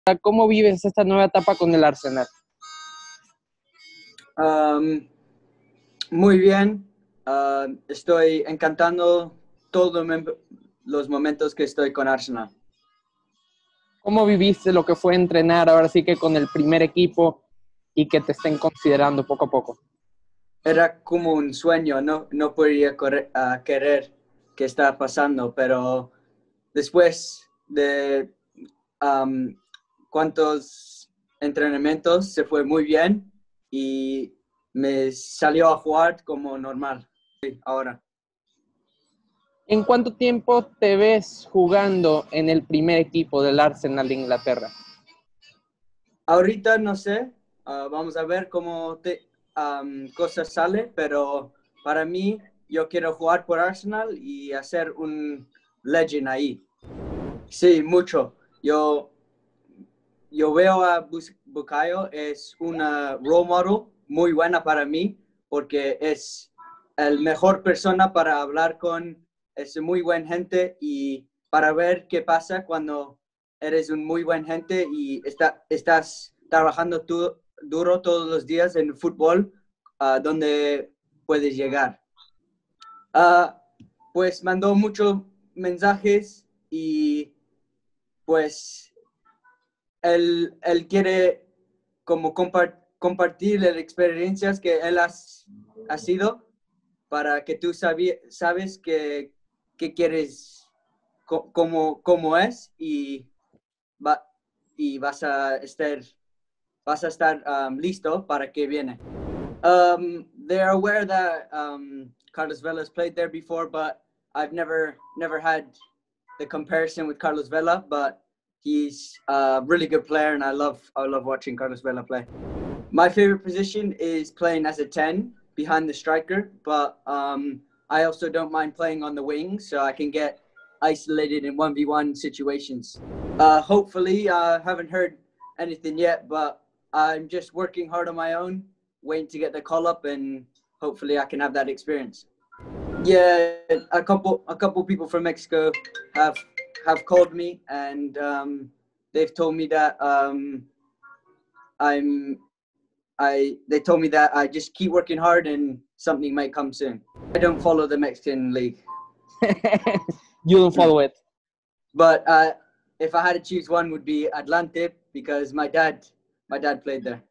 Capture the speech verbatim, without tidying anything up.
¿Cómo vives esta nueva etapa con el Arsenal? Um, muy bien. Uh, estoy encantando todos los momentos que estoy con Arsenal. ¿Cómo viviste lo que fue entrenar ahora sí que con el primer equipo y que te estén considerando poco a poco? Era como un sueño, no, no podía correr, uh, querer que estaba pasando, pero después de um, cuantos entrenamientos se fue muy bien y me salió a jugar como normal. Sí, ahora. ¿En cuánto tiempo te ves jugando en el primer equipo del Arsenal de Inglaterra? Ahorita no sé, uh, vamos a ver cómo te, um, cosas sale, pero para mí yo quiero jugar por Arsenal y hacer un legend ahí. Sí, mucho. Yo, yo veo a Bukayo, es una role model muy buena para mí porque es el mejor persona para hablar con, es muy buen gente y para ver qué pasa cuando eres un muy buen gente y está, estás trabajando tú, duro todos los días en fútbol, uh, donde puedes llegar. Uh, pues mandó muchos mensajes y pues él, él quiere como compart, compartir las experiencias que él ha, ha sido para que tú sabi, sabes que, que quieres, co, como, como es y, va, y vas a estar, vas a estar um, listo para que viene. Um, they're aware that um, Carlos Vela has played there before, but I've never never had the comparison with Carlos Vela, but he's a really good player, and I love I love watching Carlos Vela play. My favorite position is playing as a ten behind the striker, but um, I also don't mind playing on the wings, so I can get isolated in one v one situations. Uh, hopefully, I uh, haven't heard anything yet, but I'm just working hard on my own, waiting to get the call up, and hopefully I can have that experience. Yeah, a couple a couple people from Mexico have have called me, and um, they've told me that um, I'm I they told me that I just keep working hard and something might come soon. I don't follow the Mexican league. You don't follow it. But uh, if I had to choose one, would be Atlante because my dad my dad played there.